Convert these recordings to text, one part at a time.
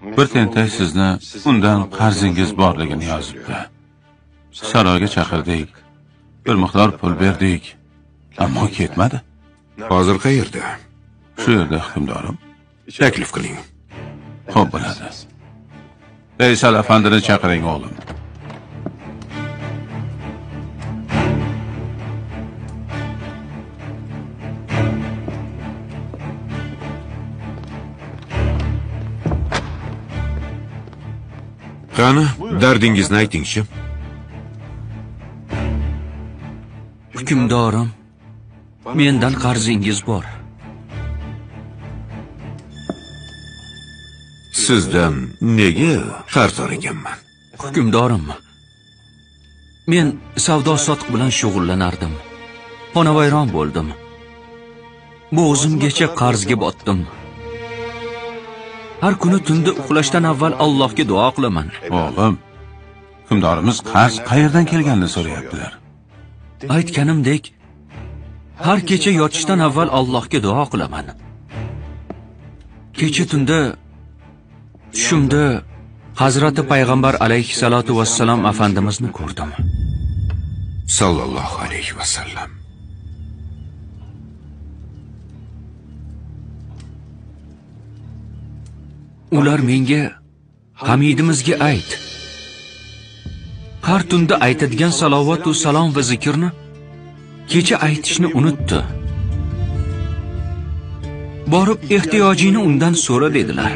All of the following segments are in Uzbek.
Bir tentak sizni undan qarzingiz borligini yozibdi. Saroyga chaqirdik. Bir miqdor pul berdik, ammo ketmadi. Hozir qayerda? Shu yerda hukmdorim. Taklif qiling. Xo'p bo'ladi. Veysal afandini chaqiring o'g'lim. Qani, dardingizni ayting-chi. Hukmdorim, mendan qarzingiz bor. Sizdan nega qarz so'raganman? Hukmdorim, men savdo sotiq bilan shug'ullanardim. Xonavayron bo'ldim. Bo'g'zimgacha qarzga botdim. Har kuni tunda uxlashdan avval Allohga duo qilaman. O'g'lim, hukmdorimiz qarz qayerdan kelganini so'rayaptilar. Aytganimdek, har kecha yotishdan avval Allohga duo qilaman. Kecha tunda tushimda Hazrati Payg'ambar alayhissalatu vassalam afandimizni ko'rdim. Sallallohu alayhi vasallam. Ular menga Hamidimizga ayt. Har tunda aytadigan salovat va salom va zikrni kecha aytishni unutdi. Borib ehtiyojini undan so'ra dedilar.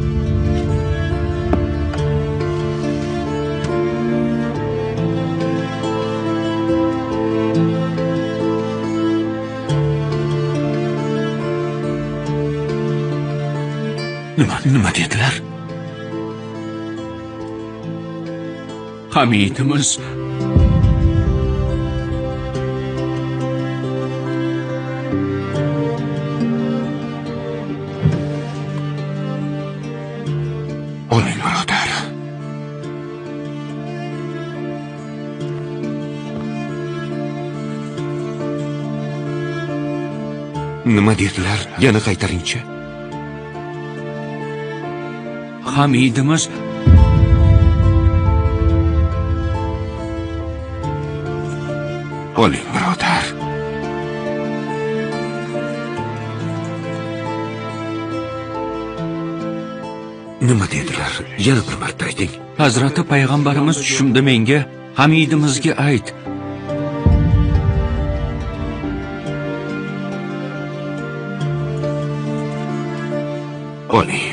Nima dedilar? Hamidimiz Oling birodar. Nima dedilar? Yana qaytaring-chi. Hamidimiz Oling birodar. Nima dedilar? Yana bir marta ayting. Hazrati Payg'ambarimiz tushimda menga Hamidimizga ayt. Oling.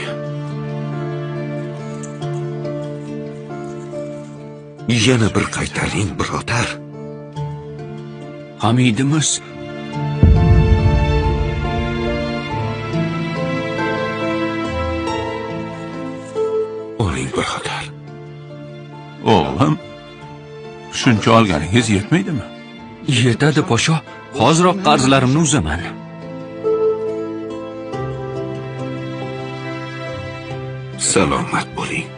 Yana bir qaytaring birodar. Hamidimiz Oling birodar. O'g'lim, shuncha olganingiz yetmaydimi? Yetadi podsho, hoziroq qarzlarimni uzaman. Salomat bo'ling.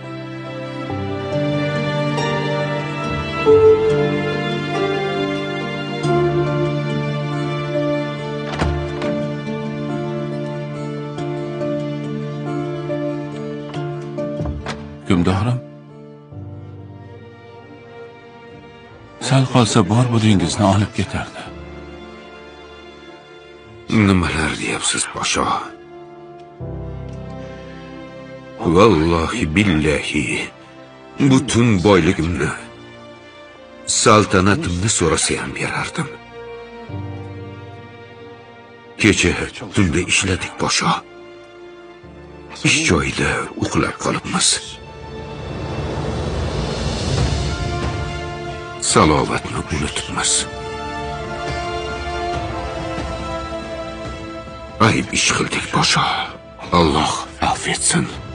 Hukmdorim, sal qolsa bor budingizni olib ketardi. Nimalar deyapsiz, podsho? Vallohi billahi butun boyligimni, saltanatimni so'rasa ham berardim. Kecha tunda ishladik, podsho. Ish joyida uxlab qolibmiz. Salovatni unutibmiz. Ayb ish qildik, podsho. Alloh afv etsin.